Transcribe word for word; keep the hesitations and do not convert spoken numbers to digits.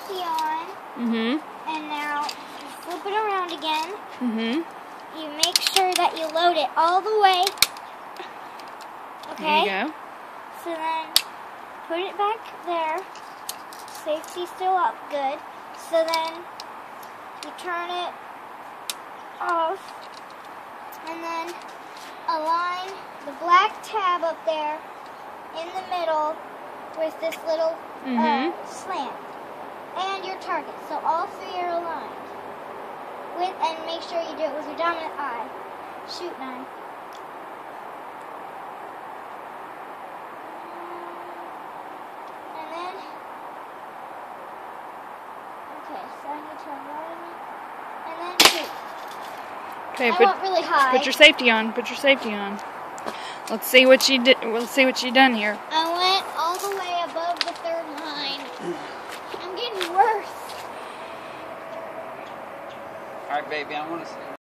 safety on. Mm-hmm. And now you flip it around again. Mm-hmm. You make sure that you load it all the way. Okay? There you go. So then put it back there. Safety still up, good. So then you turn it off and then align the black tab up there in the middle with this little Mm-hmm. uh, slant and your target. So all three are aligned. With and make sure you do it with your dominant eye. Shoot nine. And then okay, so I need to align it and then shoot. Okay, I put want really high. put your safety on. Put your safety on. Let's see what you did. We'll see what you done here. I went all the way above the third line. I'm getting worse. All right, baby, I want to see.